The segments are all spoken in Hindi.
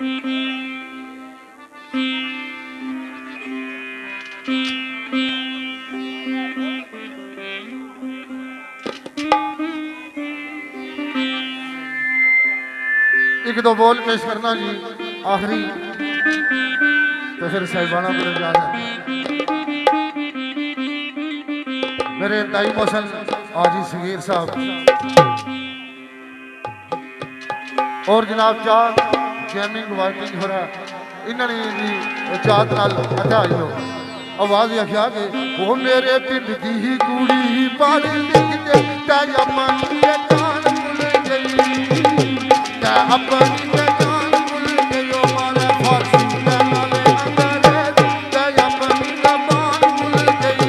एक दो बोल पेश करना जी आखिरी, तो फिर साहिबाना पर जा मेरे ताई मोहसन आजी सगीर साहब और जनाब चाह गेमिंग वाइटिंग हो रहा इन्होंने जी चाहत नाल अच्छा जो आवाज आख्या कि वो मेरे पिंड दी ही कुड़ी पढ़ लिख के अपनी पहचान भूल गई, अपनी पहचान भूल गई मारे फारसी नाले अंग्रेज, अपनी जबान भूल गई,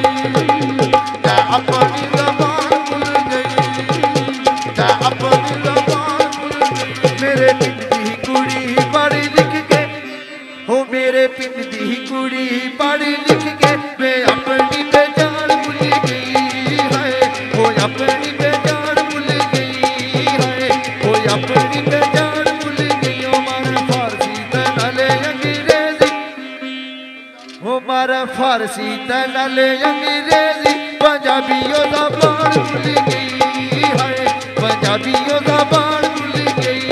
अपनी जबान भूल गई, अपनी जबान भूल गई। मेरे पिंड दी कुड़ी पढ़ लिख के, हो मेरे पिंड दी कुड़ी पढ़ लिख के मैं अपनी पहचान भूल गई है, वो अपनी पहचान भूल गई है, वो अपनी पहचान भूल गई। हमारा फारसी नाले अंग्रेजी, हमारा फारसी नाले अंग्रेजी, पंजाबियों का बाण भूल गई है, पंजाबियों का बाण भूल गई।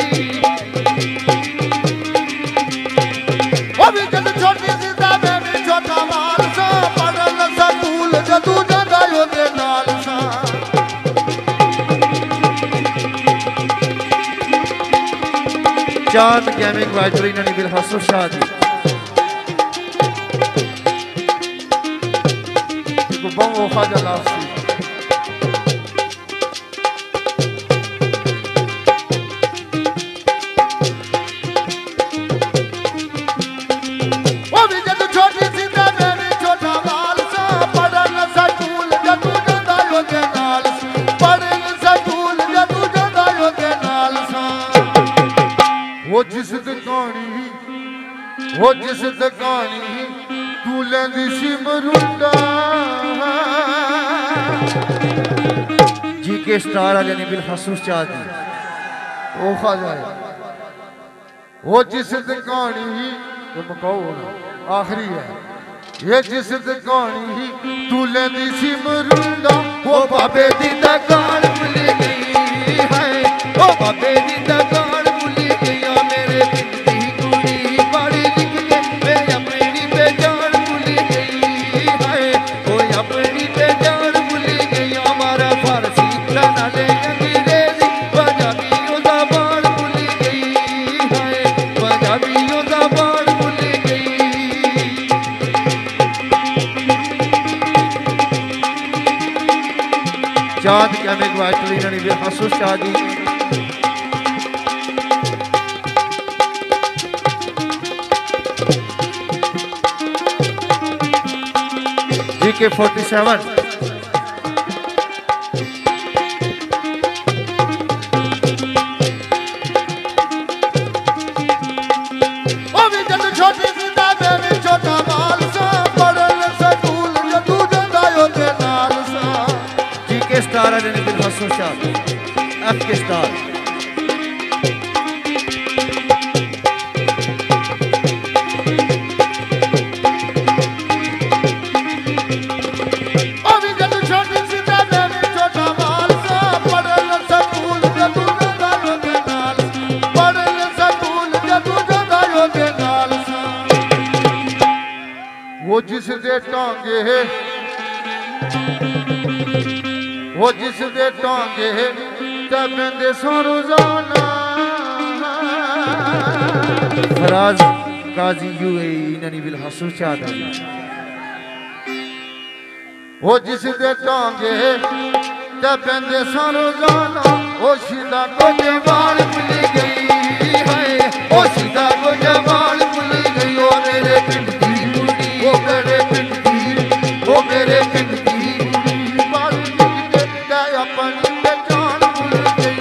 अभी जब छोटी सी मैं भी छोटा माल सा पढ़ल स्कूल जदू जगायो दे नाल सा। चांद गेमिंग वाइटरी ननी बिल हसन शाह जी को बहु ख्वाजा लाफसी वो जिस दुकानी तू लेंदी सी मरुंडा जी के स्टार वाले ने बिल हसूस चाह दी वो खा जाए। वो जिस दुकानी तो मकाओ आखिरी है, ये जिस दुकानी तू लेंदी सी मरुंडा, वो बाबे दी दुकान भूल गई है, वो बाबे दी दुकान भूल गई। मेरे पिंड दी कुड़ी पढ़ लिख के मैं अपनी पहचान भूल गई है, वो अपनी पहचान भूल गई। हमारा फारसी नाले अंग्रेजी, पंजाबियों का बाण भूल गई है, पंजाबियों का बाण भूल गई। चांद गेमिंग वाइटरी ननी बिल हसूस शाह जी JK47 छोटी सी मैं छोटा माल सा पढ़ल स्कूल जदू जगायो दे नाल सा। JK स्टार ने बिल हसूस शाह FK स्टार वो जिस दे टांगे वो जिस दे टांगे तबंदे सो रोजाना। फराज काजी UAE ननी बिल हसूस चाह दी वो जिस दे टांगे तबंदे सो रोजाना, वो सीधा को जवान भूल गई है, ओ सीधा को जवान भूल गई। ओ मेरे पिंड दी कुड़ी, वो मेरे पिंड की, वो मेरे पिंड की अपनी पहचान भूल गई,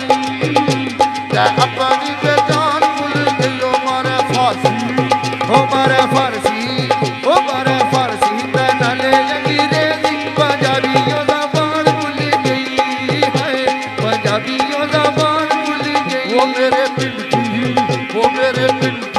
अपनी पहचान भूल गई। हमारे फारसी, हमारा फारसी, हमारा फारसी नाले अंग्रेजी, पंजाबियों का बाण भूल गई है, पंजाबियों का बाण भूल गई। वो मेरे पिंड की, वो मेरे पिंड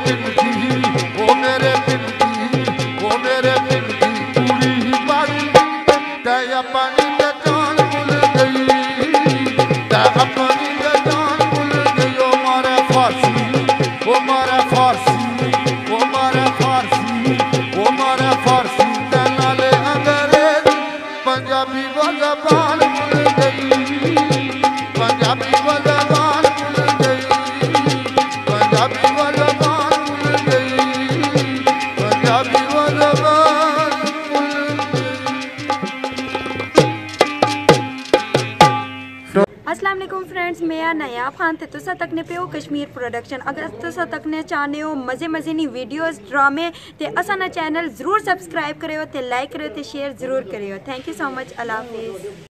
पिंड दी ओ मेरे पिंड दी ओ मेरे पिंड दी कुड़ी बाड़ी ते अपनी ते जान भूल गई ते अपनी ते जान भूल गई ओ मारे फारसी ओ मारे फारसी ओ मारे फारसी ओ मारे फारसी ते नाले अंग्रेजी पंजाबी वो ज़बान भूल गई पंजाबी वो ज़बान भूल गई पंजाबी वो ज़बान भूल गई पंजाबी वो ज़बान भूल गई। अस्सलाम वालेकुम फ्रेंड्स, मैं नयाब खान थे तुसा तक ने पे कश्मीर प्रोडक्शन। अगर तुसा तक ने चाहते हो मज़े मज़े नी वीडियोस ड्रामे ते असा ना चैनल ज़रूर सब्सक्राइब करो ते लाइक करो ते शेयर ज़रूर करो। Thank you so much. अल्लाह हाफिज़।